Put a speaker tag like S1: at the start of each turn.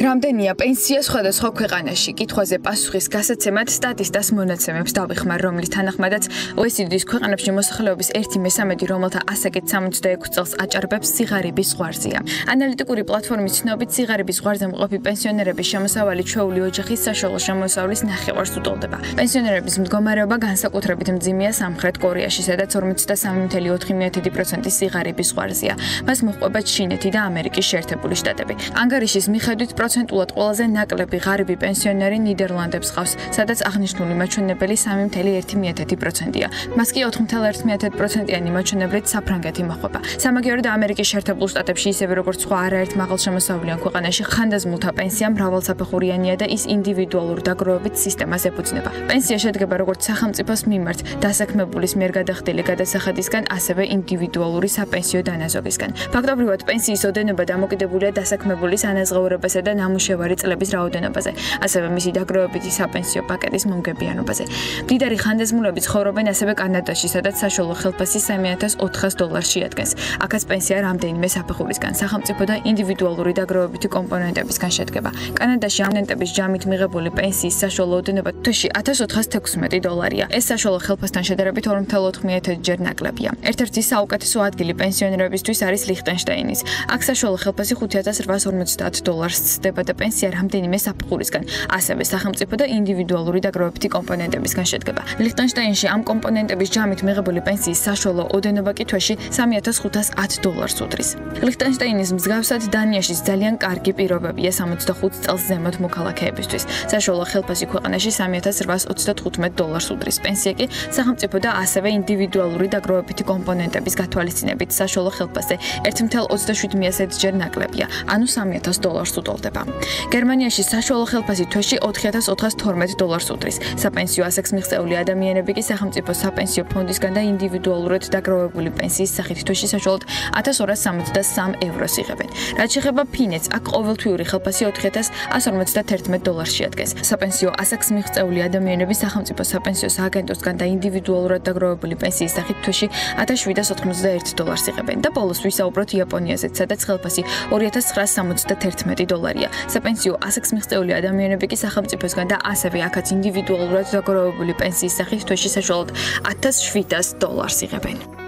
S1: რამდენია პენსია სხვადასხვა ქვეყანაში? კითხვაზე პასუხის გასაცემად სტატისტას მონაცემებს დავიხმარ, რომლის თანახმადაც OECD-ის ქვეყანებში მოსახლეობის 1/13, რომელთა ასაკით 66 წელს აჭარბებს სიღარიბის ზღვარზეა. ანალიტიკური პლატფორმის ცნობით, სიღარიბის ზღვარზე მყოფი პენსიონერების შემოსავალი ჩვეული ოჯახის საშუალო შემოსავლის ნახევარს უტოლდება. პენსიონერების მდგომარეობა განსაკუთრებით მძიმეა სამხრეთ კორეაში, სადაც 53.4% სიღარიბის ზღვარზეა. მას მოჰყვება ჩინეთი და ამერიკის შეერთებული შტატები. ანგარიშის მიხედვით პროცენტულად ყველაზე ნაკლები ღარიბი პენსიონერი ნიდერლანდებს ყავს, სადაც აღნიშნული მაჩვენებელი 3.1%-ია. მას კი 4.1%-იანი მაჩვენებლით საფრანგეთი მოჰყვება. სამაგიეროდ ამერიკის შეერთებულ შტატებში, ისევე როგორც სხვა არაერთ მაღალშემოსავლიან ქვეყანაში, ხანდაზმულთა პენსია მრავალსაფეხურიანია და ის ინდივიდუალურ დაგროვებით სისტემას ეფუძნება. პენსია შედგება როგორც სახელმწიფოს მიმართ დასაქმებულის მიერ გადახდილი გადასახადისგან, ასევე ინდივიდუალური საპენსიო დანაზოგისგან. ფაქტობრივად, პენსიის ოდენობა დამოკიდებულია დასაქმებულის ანაზღაურებასა და ნამუშევარი წლების რაოდენობაზე, ასევე მისი დაგროვებითი საპენსიო პაკეტის მომგებიანობაზე. მდიდარი ხანდაზმულები ცხოვრობენ ასევე კანადაში, სადაც საშუალო ხელფასი $3,400 შეადგენს. აქაც პენსია რამდენიმე საფეხურისგან, სახელმწიფო და ინდივიდუალური დაგროვებითი კომპონენტებისგან შედგება. კანადაში აბონენტების ჯამით მიღებული პენსიის საშუალო ოდენობა თვეში $1,416-ია. ეს საშუალო ხელფასთან შედარებით 2.4 ჯერ ნაკლებია. ერთ-ერთი საუკეთესო ადგილი პენსიონერებისთვის არის ლიხტენშტაინის. აქ საშუალო ხელფასი $5,850 ცდება და პენსია რამდენიმე საფეხურისგან, ასევე სახელმწიფო და ინდივიდუალური დაგროვებითი კომპონენტებისგან შედგება. ლიხტენშტაინში ამ კომპონენტების ჯამით მიღებული პენსიის საშუალო ოდენობა კი თვეში $3,510 უდრის. ლიხტენშტაინის მსგავსად დანიაშიც ძალიან კარგი პირობებია 65 წელს ზემოთ მოქალაქეებისთვის. საშუალო ხელფასი ქვეყანაში $3,835 უდრის. პენსია კი სახელმწიფო და ასევე ინდივიდუალური დაგროვებითი კომპონენტების გათვალისწინებით საშუალო ხელფასზე 1.27 ჯერ ნაკლებია, ანუ $3,000 უტოლდება. გერმანიაში საშუალო ხელფასი თვეში $4,412 უდრის. საპენსიო ასაკს მიღწეული ადამიანები კი სახელმწიფო საპენსიო ფონდისგან და ინდივიდუალურად დაგროვებული პენსიის სახით თვეში საშუალოდ €1,263 იღებენ. რაც შეეხება ფინეთს, აქ ყოველთვიური ხელფასი $4,151 შეადგენს. საპენსიო ასაკს მიღწეული ადამიანები სახელმწიფო საპენსიო სააგენტოსგან და ინდივიდუალურად დაგროვებული პენსიის სახით თვეში $1,791 იღებენ. და ბოლოს ვისაუბროთ იაპონიაზეც, სადაც ხელფასი $2,971-ია. საპენსიო ასაკს მიღწეული ადამიანები კი სახელმწიფოსგან და ასევე აქაც ინდივიდუალურად დაგროვებული პენსიის სახით თვეში საშუალოდ $1,700 იღებენ.